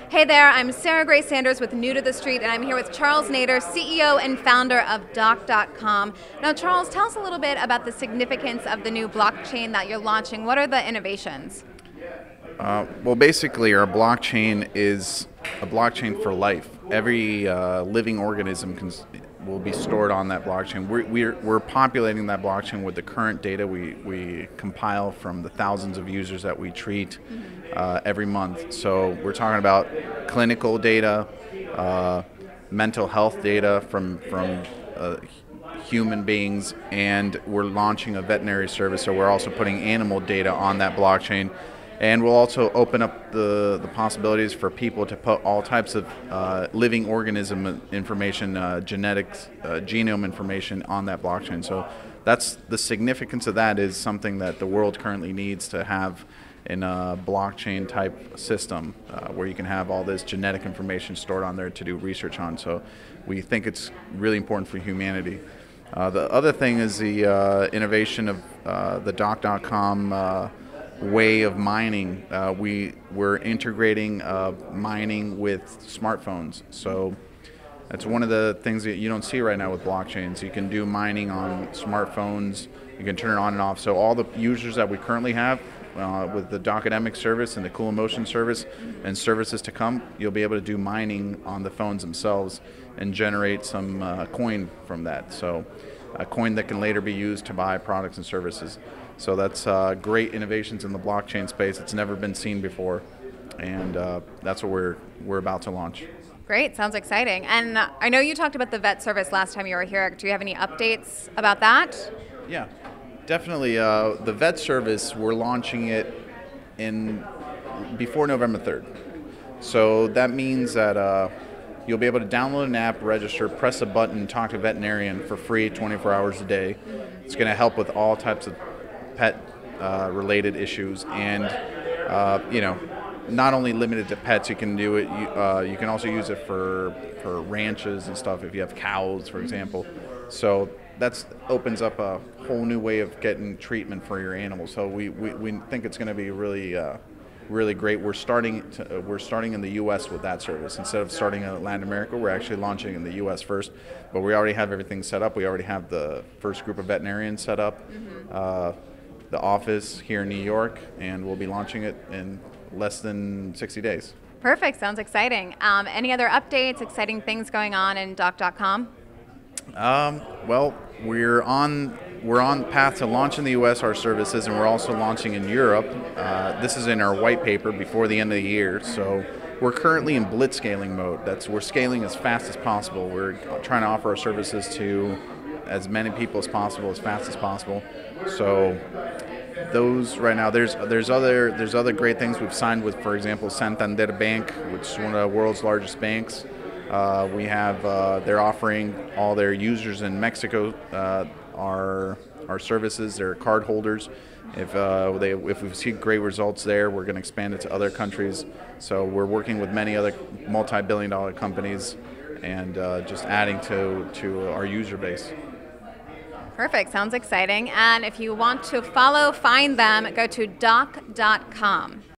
Hey there, I'm Sarah Grace Sanders with New to the Street, and I'm here with Charles Nader, CEO and founder of Doc.com. Now, Charles, tell us a little bit about the significance of the new blockchain that you're launching. What are the innovations? Well, basically, our blockchain is a blockchain for life. Every living organism will be stored on that blockchain. We're populating that blockchain with the current data we compile from the thousands of users that we treat every month. So we're talking about clinical data, mental health data from human beings, and we're launching a veterinary service, so we're also putting animal data on that blockchain. And we'll also open up the possibilities for people to put all types of living organism information, genetics, genome information on that blockchain. So that's the significance of that, is something that the world currently needs to have in a blockchain type system where you can have all this genetic information stored on there to do research on. So we think it's really important for humanity. The other thing is the innovation of the Doc.com way of mining. We're integrating mining with smartphones. So that's one of the things that you don't see right now with blockchains. You can do mining on smartphones. You can turn it on and off. So all the users that we currently have with the Docademic service and the Cool Emotion service and services to come, you'll be able to do mining on the phones themselves and generate some coin from that. So a coin that can later be used to buy products and services. So that's great innovations in the blockchain space. It's never been seen before, and that's what we're about to launch. Great, sounds exciting. And I know you talked about the vet service last time you were here. Do you have any updates about that? Yeah, definitely. The vet service, we're launching it before November 3rd. So that means that you'll be able to download an app, register, press a button, talk to a veterinarian for free 24 hours a day. It's going to help with all types of pet related issues, and not only limited to pets. You can do it. You can also use it for ranches and stuff if you have cows, for example. So that opens up a whole new way of getting treatment for your animals. So we think it's going to be really great. We're starting in the U.S. with that service. Instead of starting in Latin America, we're actually launching in the U.S. first. But we already have everything set up. We already have the first group of veterinarians set up, the office here in New York, and we'll be launching it in less than 60 days. Perfect, sounds exciting. Any other updates, exciting things going on in Doc.com? Well, we're on the path to launch in the U.S. our services, and we're also launching in Europe. This is in our white paper before the end of the year. So we're currently in blitzscaling mode. We're scaling as fast as possible. We're trying to offer our services to as many people as possible, as fast as possible. So those right now, there's other great things we've signed with, for example, Santander Bank, which is one of the world's largest banks. We have they're offering all their users in Mexico our services. They're card holders. If we see great results there, we're going to expand it to other countries. So we're working with many other multi-billion-dollar companies and just adding to our user base. Perfect, sounds exciting. And if you want to find them, go to doc.com.